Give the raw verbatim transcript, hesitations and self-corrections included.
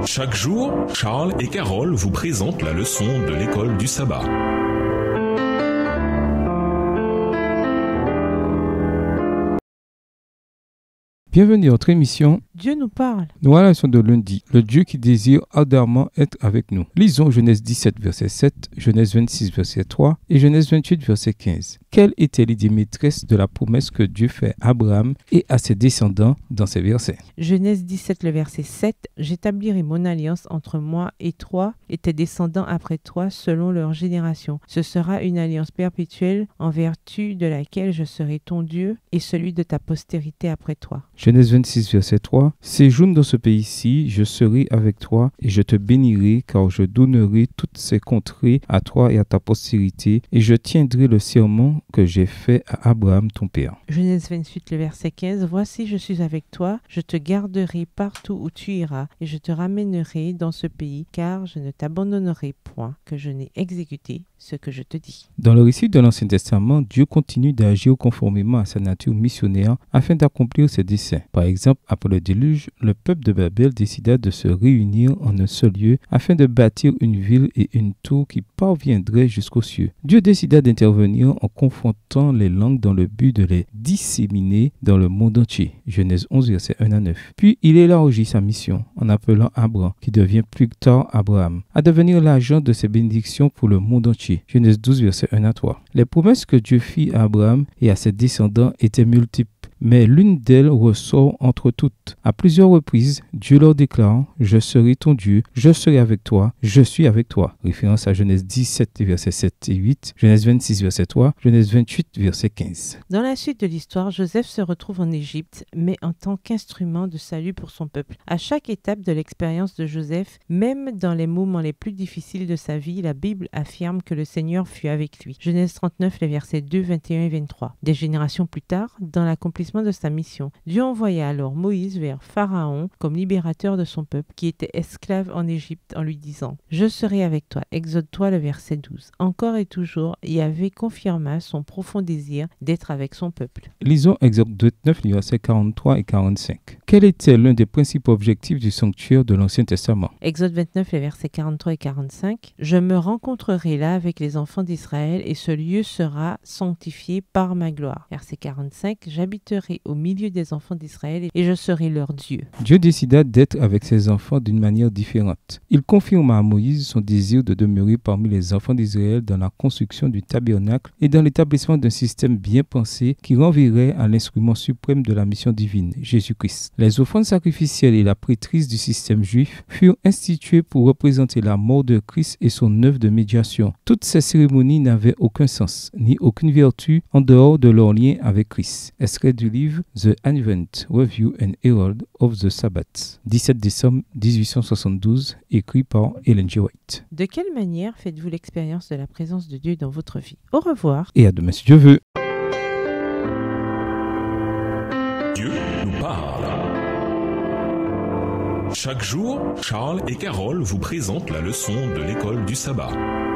Chaque jour, Charles et Carole vous présentent la leçon de l'école du sabbat. Bienvenue à notre émission. Dieu nous parle. Nous à la leçon de lundi, le Dieu qui désire ardemment être avec nous. Lisons Genèse dix-sept, verset sept, Genèse vingt-six, verset trois et Genèse vingt-huit, verset quinze. Quelle était l'idée maîtresse de la promesse que Dieu fait à Abraham et à ses descendants dans ces versets? Genèse dix-sept, le verset sept. J'établirai mon alliance entre moi et toi et tes descendants après toi selon leur génération. Ce sera une alliance perpétuelle en vertu de laquelle je serai ton Dieu et celui de ta postérité après toi. Genèse vingt-six, verset trois. Séjourne dans ce pays-ci, je serai avec toi et je te bénirai, car je donnerai toutes ces contrées à toi et à ta postérité, et je tiendrai le serment que j'ai fait à Abraham ton père. Genèse vingt-huit, le verset quinze. Voici, je suis avec toi, je te garderai partout où tu iras, et je te ramènerai dans ce pays, car je ne t'abandonnerai point, que je n'ai exécuté ce que je te dis. Dans le récit de l'Ancien Testament, Dieu continue d'agir conformément à sa nature missionnaire afin d'accomplir ses desseins. Par exemple, après le déluge, le peuple de Babel décida de se réunir en un seul lieu afin de bâtir une ville et une tour qui parviendraient jusqu'aux cieux. Dieu décida d'intervenir en confrontant les langues dans le but de les disséminer dans le monde entier. Genèse onze, versets un à neuf. Puis il élargit sa mission en appelant Abraham, qui devient plus tard Abraham, à devenir l'agent de ses bénédictions pour le monde entier. Genèse douze, versets un à trois. Les promesses que Dieu fit à Abraham et à ses descendants étaient multiples, mais l'une d'elles ressort entre toutes. À plusieurs reprises, Dieu leur déclare « Je serai ton Dieu, je serai avec toi, je suis avec toi ». Référence à Genèse dix-sept, versets sept et huit, Genèse vingt-six, verset trois, Genèse vingt-huit, verset quinze. Dans la suite de l'histoire, Joseph se retrouve en Égypte, mais en tant qu'instrument de salut pour son peuple. À chaque étape de l'expérience de Joseph, même dans les moments les plus difficiles de sa vie, la Bible affirme que le Seigneur fut avec lui. Genèse trente-neuf, les versets deux, vingt et un et vingt-trois. Des générations plus tard, dans l'accomplissement de sa mission, Dieu envoya alors Moïse vers Pharaon comme libérateur de son peuple qui était esclave en Égypte en lui disant « Je serai avec toi ». Exode-toi le verset douze. Encore et toujours, Yahvé confirma son profond désir d'être avec son peuple. Lisons Exode vingt-neuf, les versets quarante-trois et quarante-cinq. Quel était l'un des principaux objectifs du sanctuaire de l'Ancien Testament? Exode vingt-neuf, les versets quarante-trois et quarante-cinq. « Je me rencontrerai là avec les enfants d'Israël et ce lieu sera sanctifié par ma gloire. » Verset quarante-cinq. « J'habiterai au milieu des enfants d'Israël et je serai leur Dieu. » Dieu décida d'être avec ses enfants d'une manière différente. Il confirma à Moïse son désir de demeurer parmi les enfants d'Israël dans la construction du tabernacle et dans l'établissement d'un système bien pensé qui renverrait à l'instrument suprême de la mission divine, Jésus-Christ. Les offrandes sacrificielles et la prêtrise du système juif furent instituées pour représenter la mort de Christ et son œuvre de médiation. Toutes ces cérémonies n'avaient aucun sens, ni aucune vertu en dehors de leur lien avec Christ. Extrait du livre The Advent Review and Herald of the Sabbath, dix-sept décembre dix-huit cent soixante-douze, écrit par Ellen G. White. De quelle manière faites-vous l'expérience de la présence de Dieu dans votre vie? Au revoir. Et à demain si Dieu veut. Dieu nous parle. Chaque jour, Charles et Carole vous présentent la leçon de l'école du sabbat.